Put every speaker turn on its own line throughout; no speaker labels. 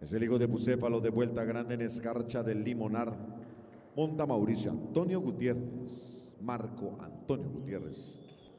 Es el hijo de Bucéfalo de Vuelta Grande en Escarcha del Limonar. Monta Mauricio Antonio Gutiérrez. Marco Antonio Gutiérrez.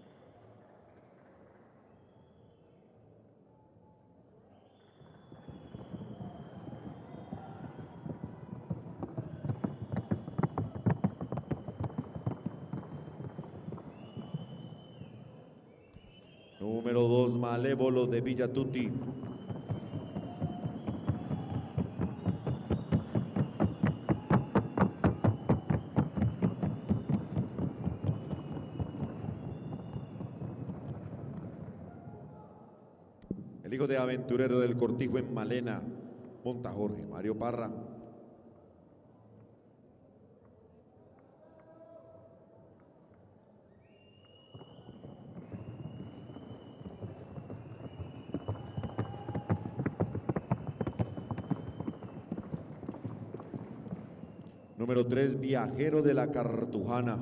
Número 2, Malévolo de Villatuti. El hijo de Aventurero del Cortijo en Malena. Monta Jorge Mario Parra. Número 3, Viajero de la Cartujana.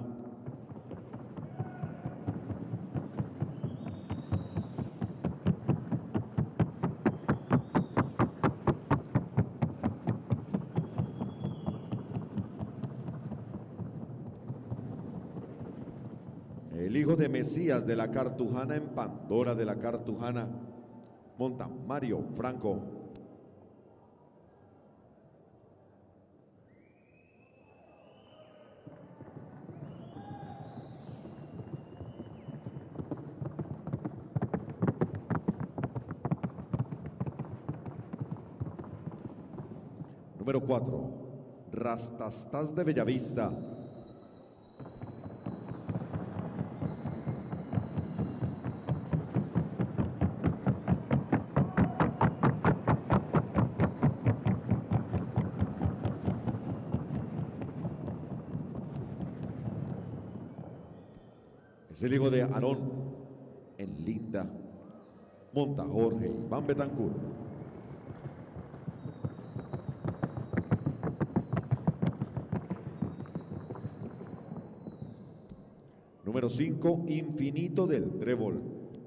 El hijo de Mesías de la Cartujana en Pandora de la Cartujana. Monta Mario Franco. Número 4, Rastastas de Bellavista. Es el hijo de Aarón en Linda. Monta Jorge Iván Betancourt. Número 5, Infinito del Trébol.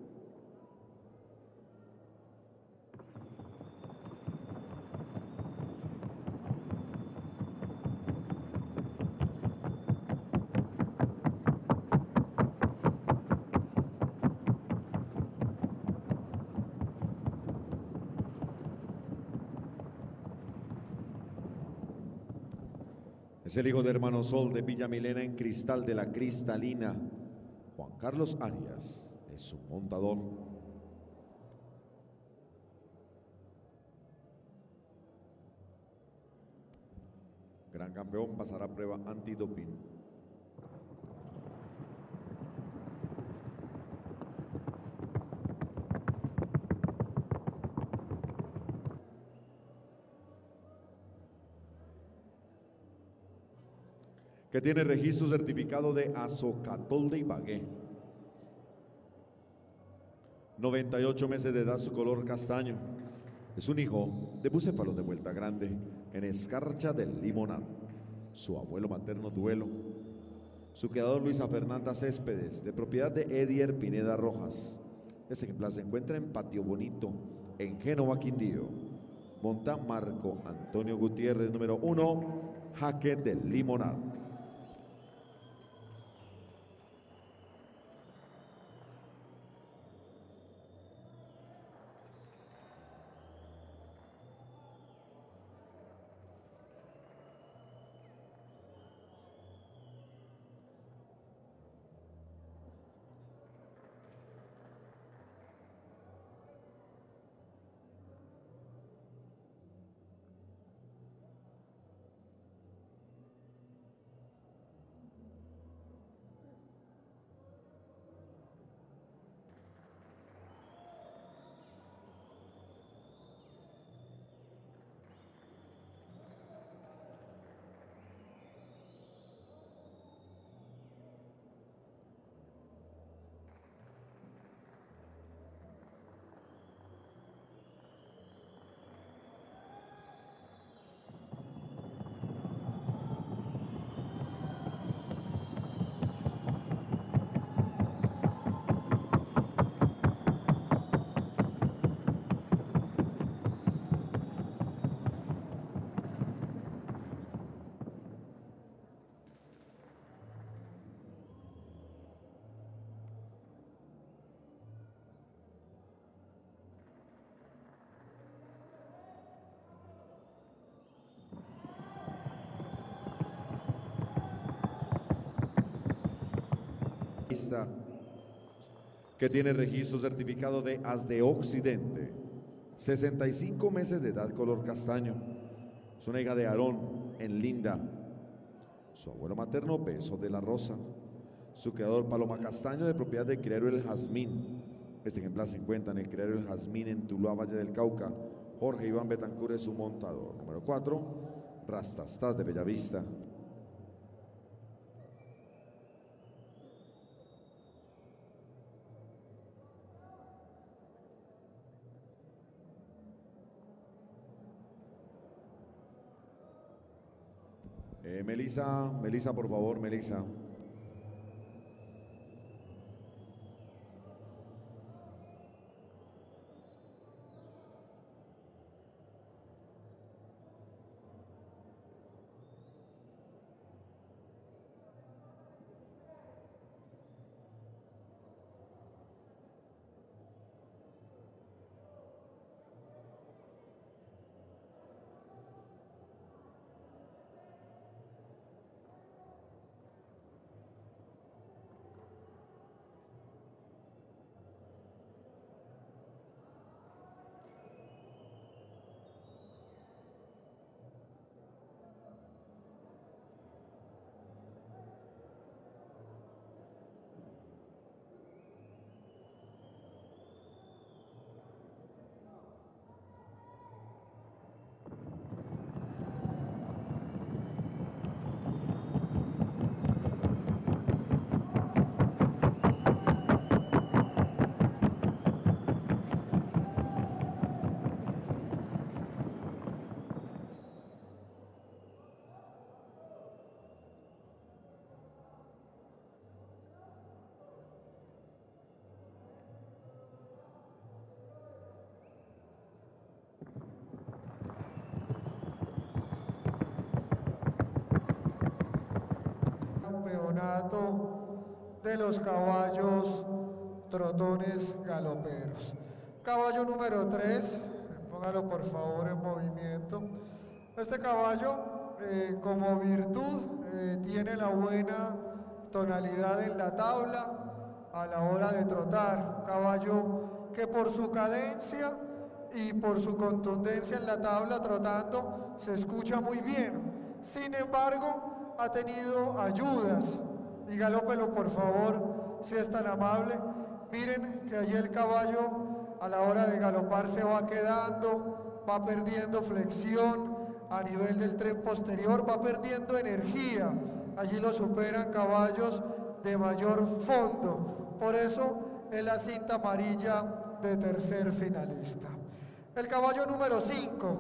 Es el hijo de Hermano Sol de Villa Milena en Cristal de la Cristalina. Juan Carlos Arias es su montador. Gran campeón, pasará prueba antidoping. Que tiene registro certificado de Azocatol de Ibagué. 98 meses de edad, su color castaño. Es un hijo de Bucéfalo de Vuelta Grande en Escarcha del Limonar. Su abuelo materno Duelo. Su criador Luisa Fernanda Céspedes, de propiedad de Edier Pineda Rojas. Este ejemplar se encuentra en Patio Bonito, en Génova, Quindío. Monta Marco Antonio Gutiérrez, número 1, Jaque del Limonar. Bellavista, que tiene registro certificado de As de Occidente, 65 meses de edad, color castaño. Es una hija de Aarón en Linda. Su abuelo materno, Beso de la Rosa. Su criador, Paloma Castaño, de propiedad del criadero El Jazmín. Este ejemplar se encuentra en el criadero El Jazmín en Tuluá, Valle del Cauca. Jorge Iván Betancur es su montador. Número 4, Rastastas de Bellavista. Melissa, por favor, Melissa.
Campeonato de los caballos trotones galoperos. Caballo número 3, póngalo por favor en movimiento. Este caballo, como virtud, tiene la buena tonalidad en la tabla a la hora de trotar. Un caballo que por su cadencia y por su contundencia en la tabla trotando se escucha muy bien. Sin embargo, ha tenido ayudas. Y galópelo por favor, si es tan amable. Miren que allí el caballo a la hora de galopar se va quedando, va perdiendo flexión a nivel del tren posterior, va perdiendo energía. Allí lo superan caballos de mayor fondo. Por eso es la cinta amarilla de tercer finalista. El caballo número 5.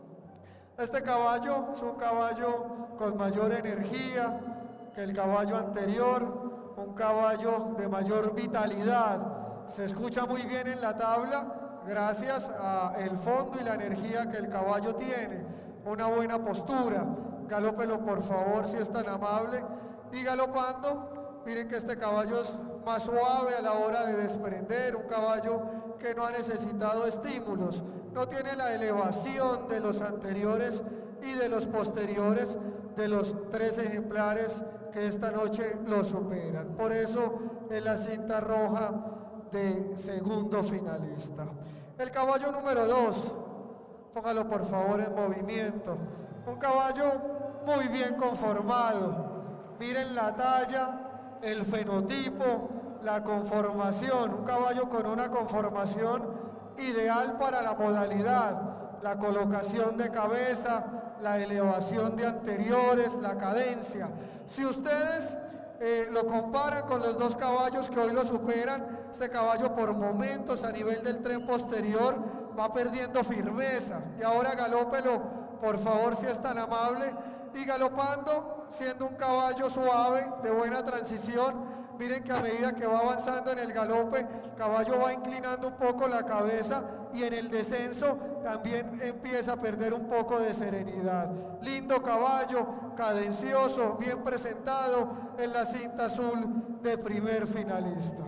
Este caballo es un caballo con mayor energía que el caballo anterior, un caballo de mayor vitalidad. Se escucha muy bien en la tabla gracias al fondo y la energía que el caballo tiene. Una buena postura. Galópelo por favor si es tan amable. Y galopando, miren que este caballo es más suave a la hora de desprender, un caballo que no ha necesitado estímulos, no tiene la elevación de los anteriores y de los posteriores de los 3 ejemplares que esta noche lo superan. Por eso es la cinta roja de segundo finalista. El caballo número 2, póngalo por favor en movimiento. Un caballo muy bien conformado. Miren la talla, el fenotipo, la conformación. Un caballo con una conformación ideal para la modalidad. La colocación de cabeza, la elevación de anteriores, la cadencia. Si ustedes lo comparan con los 2 caballos que hoy lo superan, este caballo por momentos a nivel del tren posterior va perdiendo firmeza. Y ahora galópelo, por favor, si es tan amable. Y galopando, siendo un caballo suave, de buena transición. Miren que a medida que va avanzando en el galope, el caballo va inclinando un poco la cabeza y en el descenso también empieza a perder un poco de serenidad. Lindo caballo, cadencioso, bien presentado en la cinta azul de primer finalista.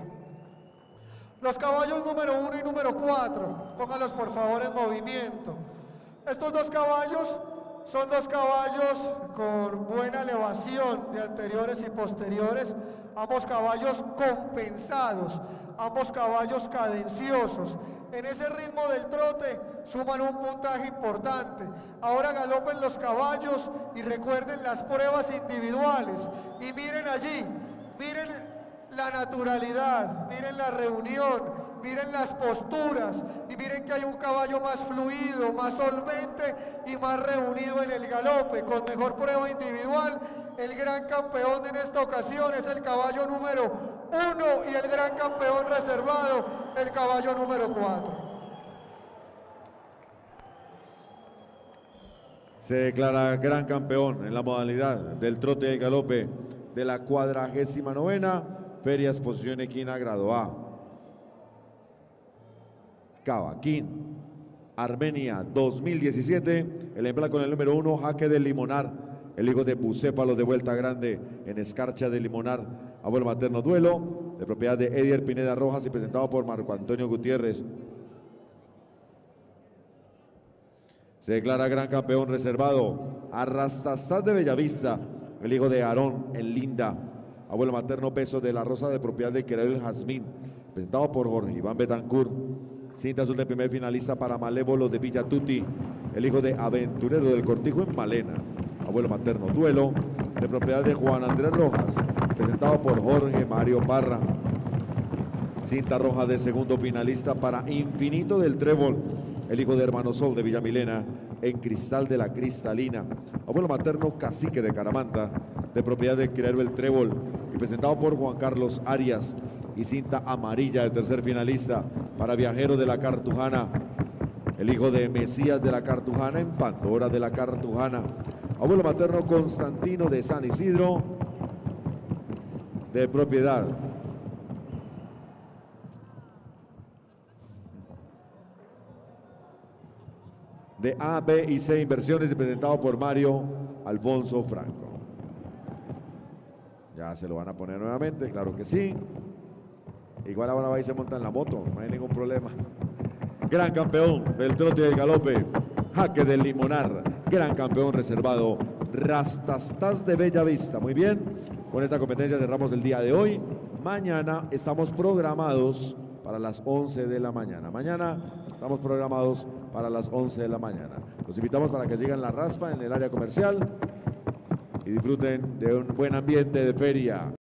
Los caballos número 1 y número 4, póngalos por favor en movimiento. Estos 2 caballos Son dos caballos con buena elevación de anteriores y posteriores, ambos caballos compensados, ambos caballos cadenciosos. En ese ritmo del trote suman un puntaje importante. Ahora galopen los caballos y recuerden las pruebas individuales. Y miren allí, miren la naturalidad, miren la reunión, miren las posturas y miren que hay un caballo más fluido, más solvente y más reunido en el galope, con mejor prueba individual. El gran campeón en esta ocasión es el caballo número 1 y el gran campeón reservado, el caballo número 4.
Se declara gran campeón en la modalidad del trote y el galope de la 49ª Feria Exposición Equina Grado A. Cavaquín, Armenia 2017, el ejemplar con el número 1, Jaque del Limonar, el hijo de Bucéfalo de Vuelta Grande en Escarcha del Limonar, abuelo materno duelo, de propiedad de Edier Pineda Rojas y presentado por Marco Antonio Gutiérrez. Se declara gran campeón reservado, Arrastastás de Bellavista, el hijo de Aarón en Linda, abuelo materno Peso de la Rosa de propiedad de Querel Jazmín, presentado por Jorge Iván Betancourt. Cinta azul de primer finalista para Malévolo de Villa Tutti, el hijo de Aventurero del Cortijo en Malena, abuelo materno duelo, de propiedad de Juan Andrés Rojas, presentado por Jorge Mario Parra. Cinta roja de segundo finalista para Infinito del Trébol, el hijo de Hermano Sol de Villamilena, en Cristal de la Cristalina, abuelo materno Cacique de Caramanta, de propiedad de Criadero el Trébol, y presentado por Juan Carlos Arias. Y cinta amarilla de tercer finalista para Viajero de la Cartujana, el hijo de Mesías de la Cartujana en Pandora de la Cartujana, abuelo materno Constantino de San Isidro, de propiedad de A, B y C Inversiones y presentado por Mario Alfonso Franco. Ya se lo van a poner nuevamente, claro que sí. Igual ahora va y se monta en la moto, no hay ningún problema. Gran campeón del trote y del galope, Jaque del Limonar. Gran campeón reservado, Rastastas de Bellavista. Muy bien, con esta competencia cerramos el día de hoy. Mañana estamos programados para las 11 de la mañana. Mañana estamos programados para las 11 de la mañana. Los invitamos para que sigan la raspa en el área comercial y disfruten de un buen ambiente de feria.